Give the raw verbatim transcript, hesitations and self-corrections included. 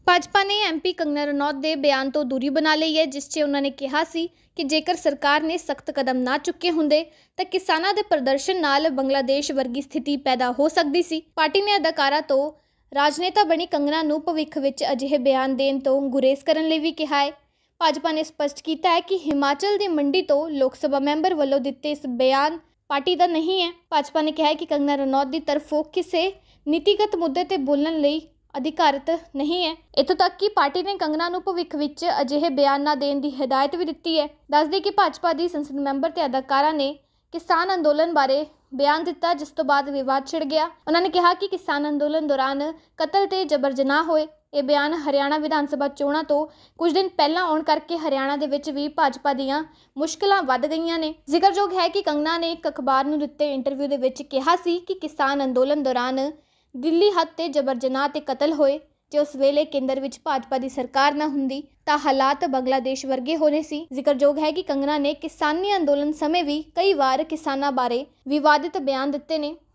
ਭਾਜਪਾ ਨੇ ਐਮਪੀ ਕੰਗਨਾ ਰਣੌਤ ਦੇ ਬਿਆਨ ਤੋਂ ਦੂਰੀ ਬਣਾ ਲਈ ਹੈ, ਜਿਸ 'ਚ ਉਹਨਾਂ ਨੇ ਕਿਹਾ ਸੀ ਕਿ ਜੇਕਰ ਸਰਕਾਰ ਨੇ ਸਖਤ ਕਦਮ ਨਾ ਚੁੱਕੇ ਹੁੰਦੇ ਤਾਂ ਕਿਸਾਨਾਂ ਦੇ ਪ੍ਰਦਰਸ਼ਨ ਨਾਲ ਬੰਗਲਾਦੇਸ਼ ਵਰਗੀ ਸਥਿਤੀ ਪੈਦਾ ਹੋ ਸਕਦੀ ਸੀ। ਪਾਰਟੀ ਨੇ ਅਦਾਕਾਰਾ ਤੋਂ ਰਾਜਨੇਤਾ ਬਣੀ ਕੰਗਨਾ ਨੂੰ ਭਵਿੱਖ ਵਿੱਚ ਅਜਿਹੇ ਬਿਆਨ ਦੇਣ ਤੋਂ ਗੁਰੇਜ਼ ਕਰਨ ਲਈ ਵੀ ਕਿਹਾ ਹੈ। ਭਾਜਪਾ ਨੇ ਸਪਸ਼ਟ ਕੀਤਾ ਹੈ ਕਿ ਹਿਮਾਚਲ ਦੀ ਮੰਡੀ ਤੋਂ ਲੋਕ ਸਭਾ ਮੈਂਬਰ ਵੱਲੋਂ ਦਿੱਤੇ ਇਸ ਬਿਆਨ ਪਾਰਟੀ ਦਾ ਨਹੀਂ ਹੈ। ਭਾਜਪਾ ਨੇ ਕਿਹਾ ਹੈ ਕਿ ਕੰਗਨਾ ਰਣੌਤ ਦੀ ਤਰਫੋਂ ਕਿਸੇ ਨੀਤੀਗਤ ਮੁੱਦੇ ਤੇ ਬੋਲਣ ਲਈ ਅਧਿਕਾਰਤ ਨਹੀਂ ਹੈ। ਇੱਥੋਂ ਤੱਕ ਕਿ ਪਾਰਟੀ ਨੇ ਕੰਗਨਾ ਨੂੰ ਭਵਿੱਖ ਵਿੱਚ ਅਜਿਹੇ ਬਿਆਨ ਨਾ ਦੇਣ ਦੀ ਹਦਾਇਤ ਵੀ ਦਿੱਤੀ ਹੈ। ਦੱਸਦੇ ਕਿ ਭਾਜਪਾ ਦੀ ਸੰਸਦ ਮੈਂਬਰ ਤੇ ਅਦਾਕਾਰਾ ਨੇ ਕਿਸਾਨ ਅੰਦੋਲਨ ਬਾਰੇ ਬਿਆਨ ਦਿੱਤਾ, ਜਿਸ ਤੋਂ ਬਾਅਦ ਵਿਵਾਦ ਛਿੜ ਗਿਆ। ਉਹਨਾਂ ਨੇ ਕਿਹਾ ਕਿ ਕਿਸਾਨ ਅੰਦੋਲਨ ਦੌਰਾਨ ਕਤਲ ਤੇ ਜਬਰ ਜਨਾਹ ਹੋਏ। ਇਹ ਬਿਆਨ ਹਰਿਆਣਾ ਵਿਧਾਨ ਸਭਾ ਚੋਣਾਂ ਤੋਂ ਕੁਝ ਦਿਨ ਪਹਿਲਾਂ ਆਉਣ ਕਰਕੇ ਹਰਿਆਣਾ ਦੇ ਵਿੱਚ ਵੀ ਭਾਜਪਾ ਦੀਆਂ ਮੁਸ਼ਕਲਾਂ ਵੱਧ ਗਈਆਂ ਨੇ। ਜ਼ਿਕਰਯੋਗ ਹੈ ਕਿ ਕੰਗਨਾ ਨੇ ਇੱਕ ਅਖਬਾਰ ਨੂੰ ਦਿੱਤੇ ਇੰਟਰਵਿਊ ਦੇ ਵਿੱਚ ਕਿਹਾ ਸੀ ਕਿ ਕਿਸਾਨ ਅੰਦੋਲਨ ਦੌਰਾਨ ਦਿੱਲੀ ਹੱਦ ਤੇ ਜਬਰ ਜਨਾਹ ਤੇ ਕਤਲ ਹੋਏ। ਜੇ ਉਸ ਵੇਲੇ ਕੇਂਦਰ ਵਿੱਚ ਭਾਜਪਾ ਦੀ ਸਰਕਾਰ ਨਾ ਹੁੰਦੀ ਤਾਂ ਹਾਲਾਤ ਬੰਗਲਾਦੇਸ਼ ਵਰਗੇ ਹੋਣੇ ਸੀ। ਜ਼ਿਕਰਯੋਗ ਹੈ ਕਿ ਕੰਗਨਾ ਨੇ ਕਿਸਾਨੀ ਅੰਦੋਲਨ ਸਮੇਂ ਵੀ ਕਈ ਵਾਰ ਕਿਸਾਨਾਂ ਬਾਰੇ ਵਿਵਾਦਿਤ ਬਿਆਨ ਦਿੱਤੇ ਨੇ।